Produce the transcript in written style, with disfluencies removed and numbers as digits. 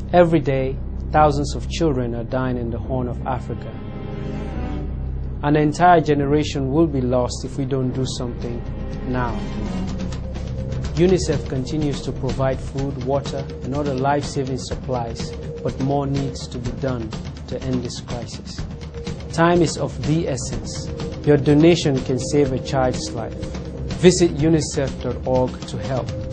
Every day, thousands of children are dying in the Horn of Africa. An entire generation will be lost if we don't do something now. UNICEF continues to provide food, water, and other life-saving supplies, but more needs to be done to end this crisis. Time is of the essence. Your donation can save a child's life. Visit unicef.org to help.